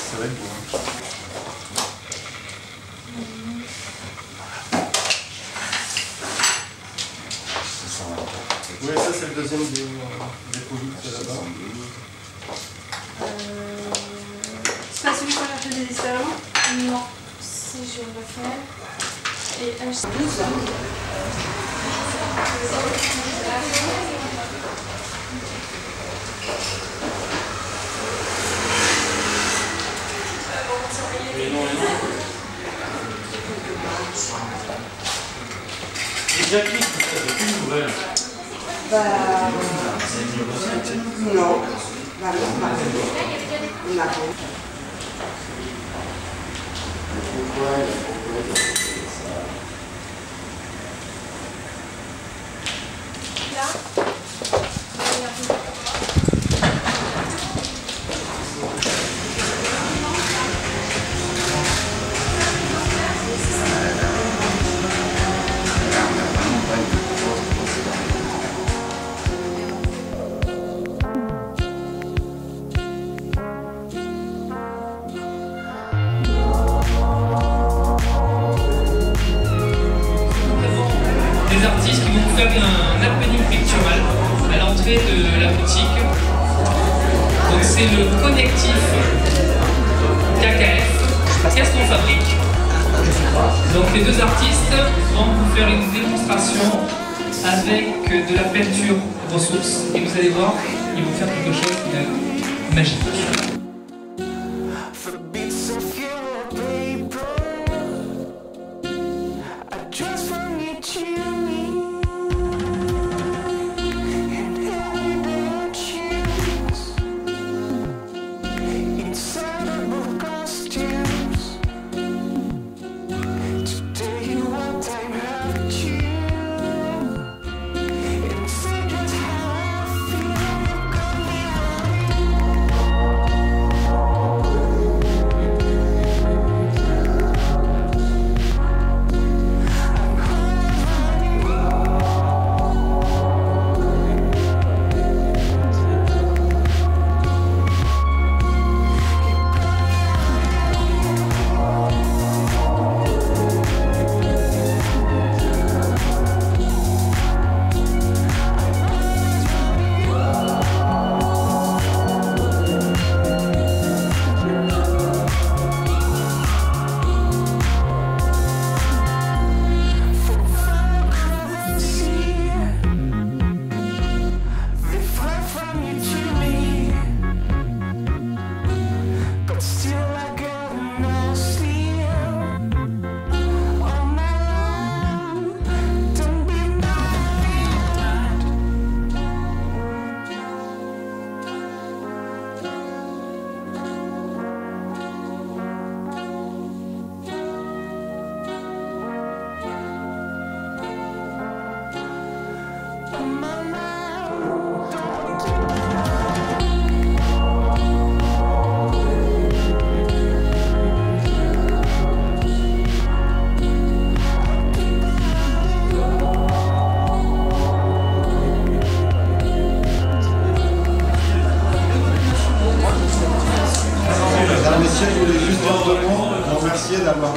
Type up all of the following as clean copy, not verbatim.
Ça va être bon. Oui, ça c'est le deuxième des polypes là-bas. C'est pas celui qu'on a fait des estalons? Non, si je le refais. Et H12. Déjà qui depuis une nouvelle? Bah, non. Bah, non. Pourquoi des artistes qui vont vous faire un happening pictural à l'entrée de la boutique. Donc c'est le connectif KKF. Qu'est-ce qu'on fabrique? Donc les deux artistes vont vous faire une démonstration avec de la peinture ressource et vous allez voir, ils vont faire quelque chose de magique. Messieurs, je voulais juste dire deux mots, vous remercier d'avoir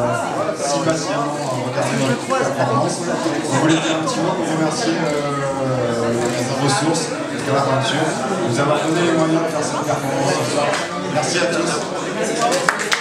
si patiemment regardé notre performance. Je voulais dire un petit mot pour remercier les ressources de la peinture, vous avoir donné les moyens de faire cette performance ce soir. Merci à tous.